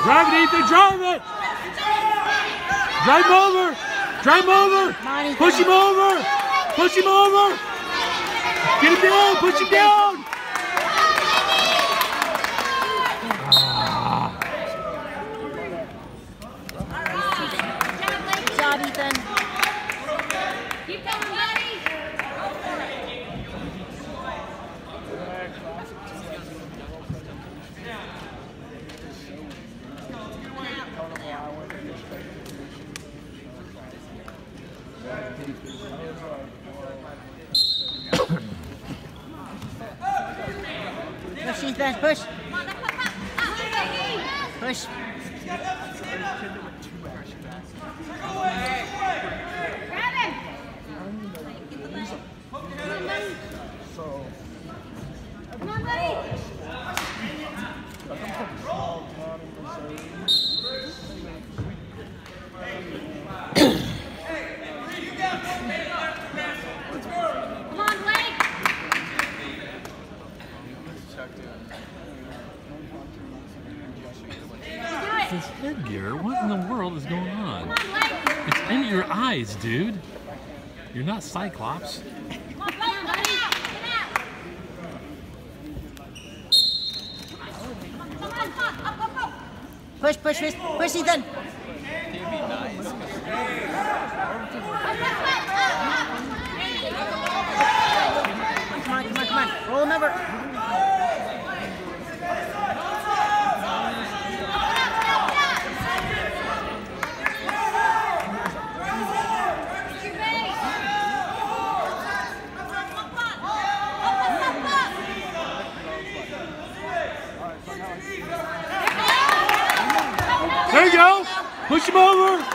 Drive it, Ethan, drive it! Drive him over! Drive him over! Push him over! Push him over! Get him down! Push him down! Good job, Ethan. Keep going, buddy. Push, Ethan, push. Push. Grab him. Come on, buddy. Come on, Blake. This headgear, what in the world is going on? Come on, Blake. It's in your eyes, dude. You're not Cyclops. Come on, Blake. Get out. Come on, up. Push, Ethan. Come on. Roll him over. There you go. Push him over.